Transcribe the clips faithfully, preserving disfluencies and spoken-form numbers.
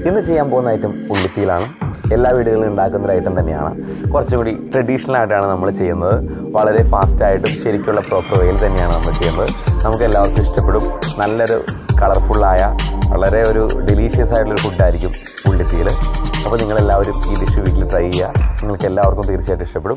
ഇന്ന് ചെയ്യാൻ പോകുന്ന ഐറ്റം ഉള്ളിത്തീയിലാണ്. എല്ലാ വീടുകളിലും ഉണ്ടാക്കുന്ന ഒരു ഐറ്റം തന്നെയാണ്. കുറച്ചുകൂടി ട്രഡീഷണൽ ആയിട്ടാണ് നമ്മൾ ചെയ്യുന്നത്. വളരെ ഫാസ്റ്റായിട്ടും ശരിക്കുള്ള പ്രോപ്പർ വേയിൽ തന്നെയാണ് നമ്മൾ ചെയ്യുന്നത്. നമുക്ക് എല്ലാവർക്കും ഇഷ്ടപ്പെടും. നല്ലൊരു കളർഫുള്ളായ വളരെ ഒരു ഡെലീഷ്യസ് ആയിട്ടുള്ളൊരു ഫുഡായിരിക്കും ഉള്ളിത്തീയിൽ. അപ്പോൾ നിങ്ങളെല്ലാവരും ഈ ഡിഷ് വീട്ടിൽ ട്രൈ ചെയ്യുക. നിങ്ങൾക്ക് എല്ലാവർക്കും തീർച്ചയായിട്ടും ഇഷ്ടപ്പെടും.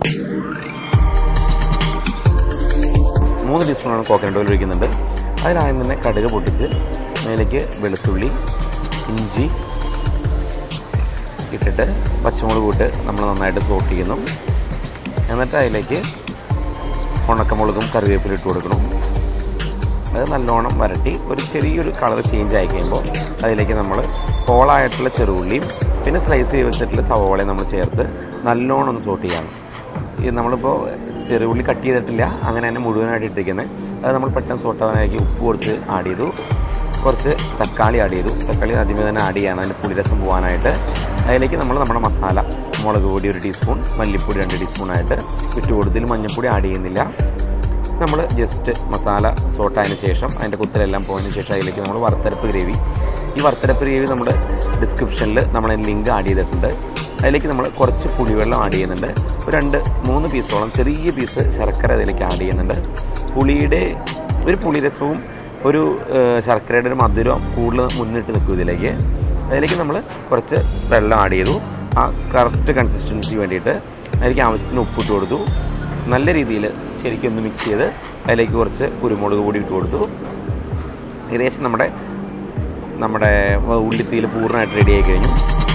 മൂന്ന് ടീസ്പൂണാണ് കോക്കനട്ട് ഓയിൽ ഒഴിക്കുന്നുണ്ട്. അതിനാദ്യം തന്നെ കടുക് പൊട്ടിച്ച് അതിലേക്ക് വെളുത്തുള്ളി, ഇഞ്ചി ഇട്ടിട്ട് പച്ചമുളക് ഇട്ട് നമ്മൾ നന്നായിട്ട് സോട്ട് ചെയ്യുന്നു. എന്നിട്ട് അതിലേക്ക് ഉണക്കമുളകും കറിവേപ്പിലും ഇട്ട് കൊടുക്കണം. അത് നല്ലോണം വരട്ടി ഒരു ചെറിയൊരു കളർ ചേഞ്ച് ആയി കഴിയുമ്പോൾ അതിലേക്ക് നമ്മൾ ഹോളായിട്ടുള്ള ചെറുള്ളിയും പിന്നെ സ്ലൈസ് ചെയ്ത് വെച്ചിട്ടുള്ള സവോളയും നമ്മൾ ചേർത്ത് നല്ലോണം ഒന്ന് സോട്ട് ചെയ്യണം. ഇത് നമ്മളിപ്പോൾ ചെറുള്ളി കട്ട് ചെയ്തിട്ടില്ല, അങ്ങനെ തന്നെ മുഴുവനായിട്ട് ഇട്ടിരിക്കുന്നത്. അത് നമ്മൾ പെട്ടെന്ന് സോട്ടാവാനായിരിക്കും ഉപ്പ് കുറച്ച് ആഡ് ചെയ്തു, കുറച്ച് തക്കാളി ആഡ് ചെയ്തു. തക്കാളി ആദ്യമേ തന്നെ ആഡ് ചെയ്യണം അതിൻ്റെ പുളിരസം പോകാനായിട്ട്. അതിലേക്ക് നമ്മൾ നമ്മുടെ മസാല മുളക് പൊടി ഒരു ടീസ്പൂൺ, മല്ലിപ്പൊടി രണ്ട് ടീസ്പൂണായിട്ട് ഇട്ട് കൊടുത്തിൽ മഞ്ഞൾപ്പൊടി ആഡ് ചെയ്യുന്നില്ല. നമ്മൾ ജസ്റ്റ് മസാല സോട്ടായതിന് ശേഷം അതിൻ്റെ കുത്തലെല്ലാം പോയതിന് ശേഷം അതിലേക്ക് നമ്മൾ വറുത്തരപ്പ് ഗ്രേവി ഈ വറുത്തരപ്പ് ഗ്രേവി നമ്മുടെ ഡിസ്ക്രിപ്ഷനിൽ നമ്മൾ ലിങ്ക് ആഡ് ചെയ്തിട്ടുണ്ട്. അതിലേക്ക് നമ്മൾ കുറച്ച് പുളിവെള്ളം ആഡ് ചെയ്യുന്നുണ്ട്. ഒരു രണ്ട് മൂന്ന് പീസോളം ചെറിയ പീസ് ശർക്കര അതിലേക്ക് ആഡ് ചെയ്യുന്നുണ്ട്. പുളിയുടെ ഒരു പുളിരസവും ഒരു ശർക്കരയുടെ ഒരു മധുരം കൂടുതൽ മുന്നിട്ട് നിൽക്കും ഇതിലേക്ക്. അതിലേക്ക് നമ്മൾ കുറച്ച് വെള്ളം ആഡ് ചെയ്തു, ആ കറക്റ്റ് കൺസിസ്റ്റൻസി വേണ്ടിയിട്ട്. അതിലേക്ക് ആവശ്യത്തിന് ഉപ്പിട്ട് കൊടുത്തു. നല്ല രീതിയിൽ ശരിക്കും ഒന്ന് മിക്സ് ചെയ്ത് അതിലേക്ക് കുറച്ച് കുരുമുളക് പൊടി ഇട്ട് കൊടുത്തു. ഏകദേശം നമ്മുടെ നമ്മുടെ ഉള്ളിത്തീയിൽ പൂർണ്ണമായിട്ട് റെഡി ആയി കഴിഞ്ഞു.